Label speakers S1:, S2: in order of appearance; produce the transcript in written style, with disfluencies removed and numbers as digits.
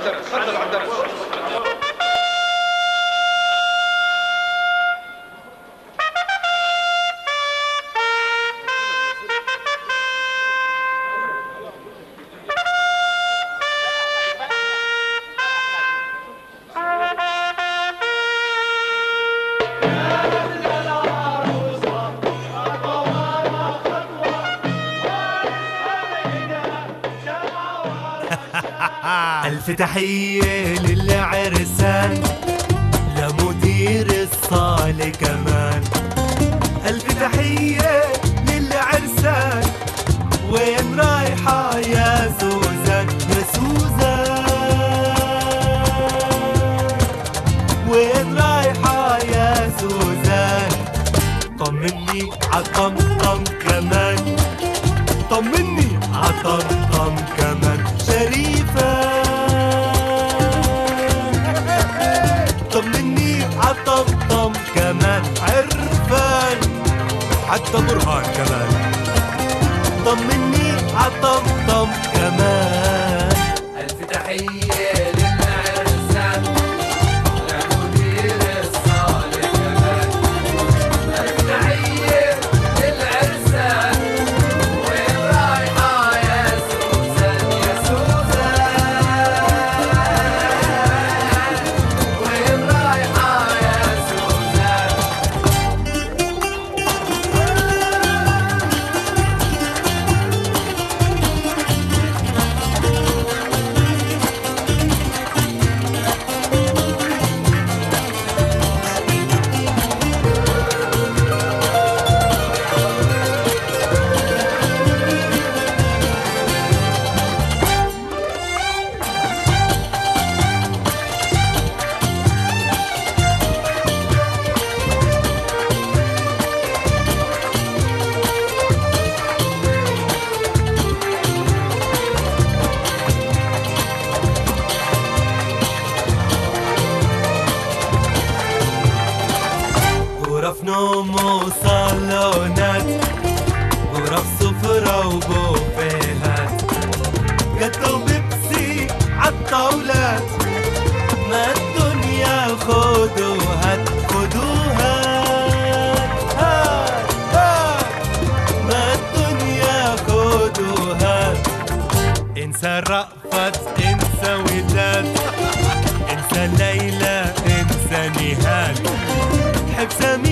S1: تفضل على الدرس.
S2: ألف تحية للعرسان لمدير الصالة كمان. ألف تحية للعرسان. وين رايحة يا سوزان يا سوزان؟ وين رايحة يا سوزان؟ طمني عالطمطم كمان. طمني عالطمطم كمان. شريفة طمني عالطمطم كمان. عرفان حتى برهان كمان. طمني عالطمطم كمان. ألف تحية للعرسان لمدير الصالة كمان. ألف تحية للعرسان. وين رايحة يا سوزان يا سوزان؟ وين رايحة يا سوزان؟ غرف نوم وصالونات. غرف سفرة وبوفيهات. جاتو بيبسي عالطاولات. ما الدنيا خدوا هات خدوا هات هات هات. ما الدنيا خدوا هات. انسى رأفت انسى وداد. انسى ليلى انسى نهاد. حب سمير